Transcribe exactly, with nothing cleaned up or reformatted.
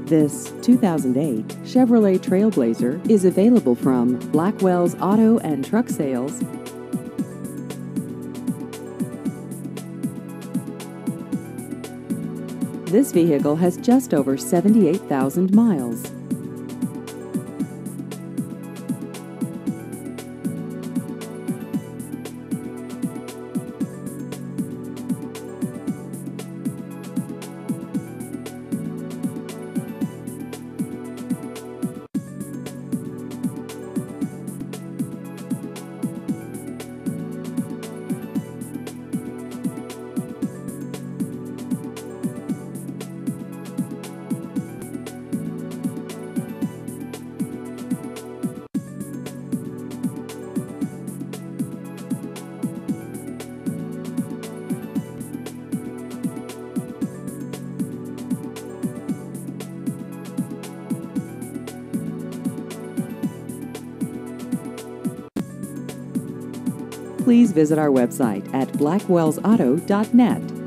This two thousand eight Chevrolet TrailBlazer is available from Blackwell's Auto and Truck Sales. This vehicle has just over seventy-eight thousand miles. Please visit our website at blackwells auto dot net.